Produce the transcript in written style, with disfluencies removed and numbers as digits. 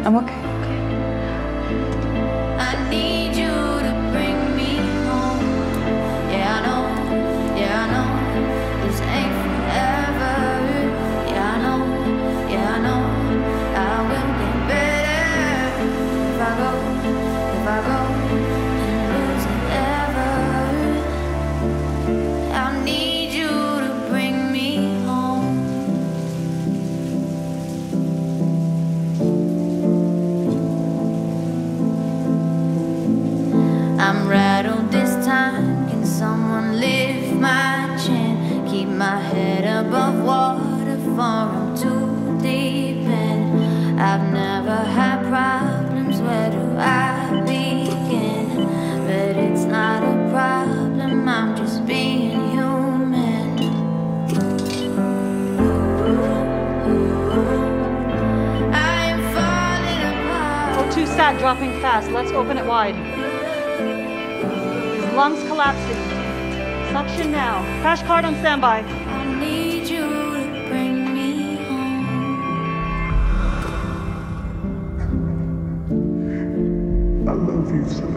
I'm okay. I need you to bring me home. Yeah, I know, this ain't forever. Yeah, I know, I will get better if I go and lose it ever. I need you to bring me home. I'm rattled this time. Can someone lift my chin? Keep my head above water for I'm too deep in. I've never had problems, where do I begin? But it's not a problem, I'm just being human. I am falling apart. Oh, too sad, dropping fast. Let's open it wide. His lungs collapsing. Suction now. Crash cart on standby. I need you to bring me home. I love you so